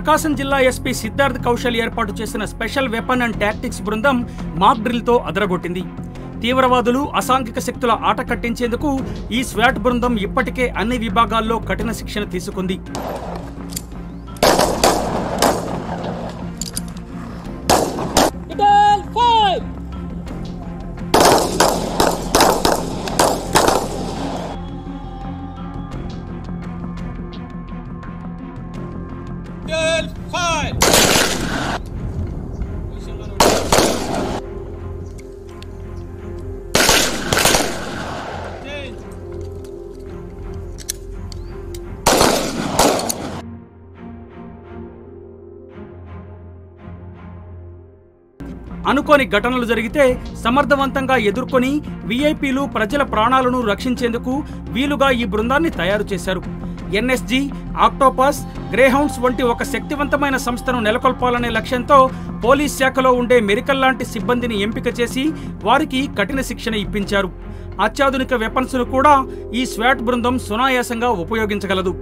ప్రకాశం జిల్లా ఎస్పీ సిద్ధార్థ్ కౌశల్ ఏర్పాటు చేసిన స్పెషల్ వెపన్ అండ్ టాక్టిక్స్ బృందం మాక్ డ్రిల్ తో అదరగొట్టింది. తీవ్రవాదులు, అసాంఘిక శక్తుల ఆట కట్టించేందుకు ఈ స్వాట్ బృందం ఇప్పటికే అన్ని విభాగాల్లో కఠిన శిక్షణ తీసుకుంది. అనుకోని ఘటనలు జరిగితే సమర్థవంతంగా ఎదుర్కొని వీఐపీలు ప్రజల ప్రాణాలను రక్షించేందుకు వీలుగా ఈ బృందాన్ని తయారు చేశారు. ఎన్ఎస్జీ, ఆక్టోపస్, గ్రేహౌండ్స్ వంటి ఒక శక్తివంతమైన సంస్థను నెలకొల్పాలనే లక్ష్యంతో పోలీస్ శాఖలో ఉండే మెరికల్ లాంటి సిబ్బందిని ఎంపిక చేసి వారికి కఠిన శిక్షణ ఇప్పించారు. అత్యాధునిక వెపన్స్ ను కూడా ఈ స్వాట్ బృందం సునాయాసంగా ఉపయోగించగలదు.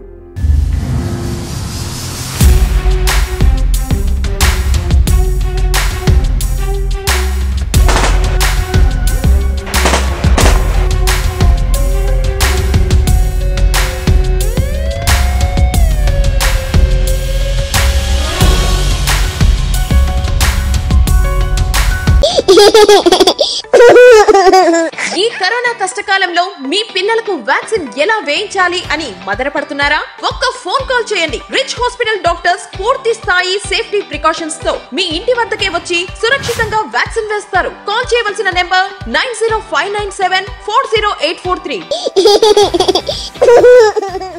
ఈ కరోనా కష్టకాలంలో మీ పిల్లలకు వ్యాక్సిన్ ఎలా వేయించాలి అని మదనపడుతున్నారా? ఒక్క ఫోన్ కాల్ చేయండి. రిచ్ హాస్పిటల్ డాక్టర్స్ పూర్తి స్థాయి సేఫ్టీ ప్రికాషన్స్ తో మీ ఇంటి వద్దకే వచ్చి సురక్షితంగా వ్యాక్సిన్ వేస్తారు. కాల్ చేయవలసిన నెంబర్ 9059740843.